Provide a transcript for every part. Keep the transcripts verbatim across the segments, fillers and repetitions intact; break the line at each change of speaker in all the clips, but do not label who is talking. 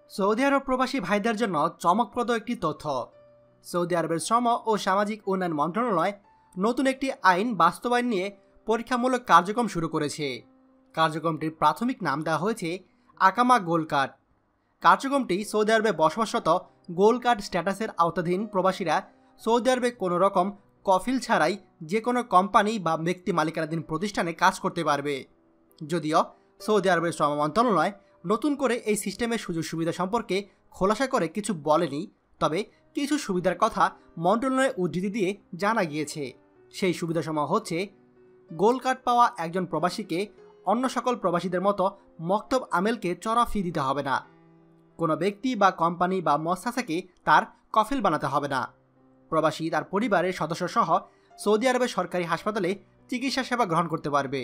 Saudi আরব প্রবাসী ভাইদের জন্য চমকপ্রদ একটি তথ্য। সৌদি আরবের শ্রম ও সামাজিক উন্নয়ন মন্ত্রণালয় নতুন একটি আইন বাস্তবায়ন নিয়ে পরীক্ষামূলক কার্যক্রম শুরু করেছে। কার্যক্রমটির প্রাথমিক নাম দেওয়া হয়েছে আকামা গোল্ড কার্ড। কার্যক্রমটি সৌদি আরবে বসবাসরত গোল্ড কার্ড স্ট্যাটাসের আওতাধীন প্রবাসীরা সৌদি আরবে কোনো রকম কফিল ছাড়াই যে কোনো কোম্পানি বা ব্যক্তি মালিকানাধীন প্রতিষ্ঠানে কাজ করতে পারবে। যদিও সৌদি আরবের শ্রম মন্ত্রণালয় নতুন করে এই সিস্টেমের সুযোগ সুবিধা সম্পর্কে খোলাসা করে কিছু বলেনি, তবে কিছু সুবিধার কথা মন্ত্রণালয়ের উদ্ধৃতি দিয়ে জানা গিয়েছে। সেই সুবিধাসমূহ হচ্ছে, গোল্ড কার্ড পাওয়া একজন প্রবাসীকে অন্য সকল প্রবাসীদের মতো মক্তব আমেলকে চড়া ফি দিতে হবে না। কোনো ব্যক্তি বা কোম্পানি বা মস্তাসাকে তার কফিল বানাতে হবে না। প্রবাসী তার পরিবারের সদস্যসহ সৌদি আরবের সরকারি হাসপাতালে চিকিৎসা সেবা গ্রহণ করতে পারবে।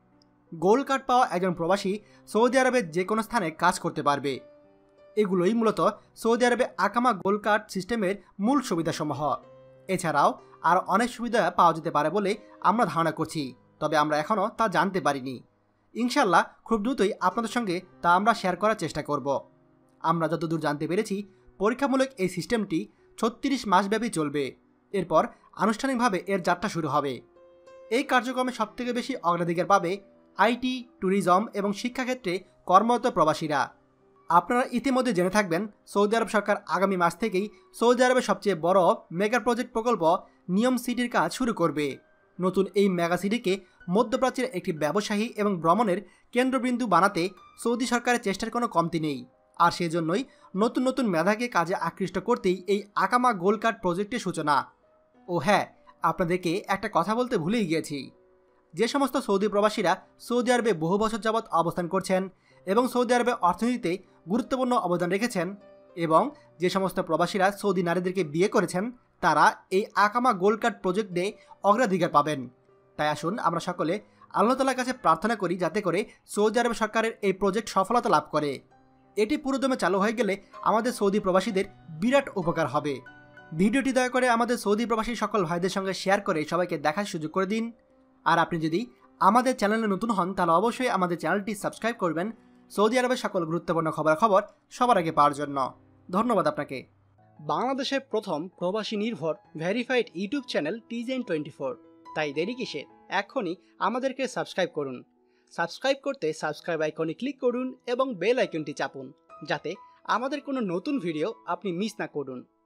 গোল্ড কার্ড পাওয়া একজন প্রবাসী সৌদি আরবের যে কোনো স্থানে কাজ করতে পারবে। এগুলোই মূলত সৌদি আরবে আকামা গোল্ড কার্ড সিস্টেমের মূল সুবিধাসমূহ। এছাড়াও আরও অনেক সুবিধা পাওয়া যেতে পারে বলে আমরা ধারণা করছি, তবে আমরা এখনও তা জানতে পারিনি। ইনশাল্লাহ খুব দ্রুতই আপনাদের সঙ্গে তা আমরা শেয়ার করার চেষ্টা করব। আমরা যতদূর জানতে পেরেছি, পরীক্ষামূলক এই সিস্টেমটি ছত্রিশ মাসব্যাপী চলবে। এরপর আনুষ্ঠানিকভাবে এর যাত্রা শুরু হবে। এই কার্যক্রমে সবথেকে বেশি অগ্রাধিকার পাবে আইটি, ট্যুরিজম এবং শিক্ষাক্ষেত্রে কর্মরত প্রবাসীরা। আপনারা ইতিমধ্যে জেনে থাকবেন, সৌদি আরব সরকার আগামী মাস থেকেই সৌদি আরবের সবচেয়ে বড় মেগা প্রজেক্ট প্রকল্প নিয়ম সিটির কাজ শুরু করবে। নতুন এই মেগা সিটিকে মধ্যপ্রাচ্যের একটি ব্যবসায়ী এবং ভ্রমণের কেন্দ্রবিন্দু বানাতে সৌদি সরকারের চেষ্টার কোনো কমতি নেই। আর সেজন্যই নতুন নতুন মেধাকে কাজে আকৃষ্ট করতেই এই আকামা গোল্ড কার্ড প্রজেক্টের সূচনা। ও হ্যাঁ, আপনাদেরকে একটা কথা বলতে ভুলেই গিয়েছি। যে সমস্ত সৌদি প্রবাসীরা সৌদি আরবে বহু বছর যাবৎ অবস্থান করছেন এবং সৌদি আরবে অর্থনীতিতে গুরুত্বপূর্ণ অবদান রেখেছেন, এবং যে সমস্ত প্রবাসীরা সৌদি নারীদেরকে বিয়ে করেছেন, তারা এই আকামা গোল্ড কার্ড প্রজেক্টে অগ্রাধিকার পাবেন। তাই আসুন আমরা সকলে আল্লাহ তাআলার কাছে প্রার্থনা করি যাতে করে সৌদি আরব সরকারের এই প্রজেক্ট সফলতা লাভ করে। এটি পুরোদমে চালু হয়ে গেলে আমাদের সৌদি প্রবাসীদের বিরাট উপকার হবে। ভিডিওটি দয়া করে আমাদের সৌদি প্রবাসী সকল ভাইদের সঙ্গে শেয়ার করে সবাইকে দেখার সুযোগ করে দিন। আর আপনি যদি আমাদের চ্যানেলে নতুন হন তাহলে অবশ্যই আমাদের চ্যানেলটি সাবস্ক্রাইব করবেন সৌদি আরবের সকল গুরুত্বপূর্ণ খবরাখবর সবার আগে পাওয়ার জন্য। ধন্যবাদ আপনাকে।
বাংলাদেশের প্রথম প্রবাসী নির্ভর ভেরিফাইড ইউটিউব চ্যানেল টিজেন টোয়েন্টি ফোর। তাই দেরি কিসের, এখনই আমাদেরকে সাবস্ক্রাইব করুন। সাবস্ক্রাইব করতে সাবস্ক্রাইব আইকনে ক্লিক করুন এবং বেল আইকনটি চাপুন, যাতে আমাদের কোনো নতুন ভিডিও আপনি মিস না করুন।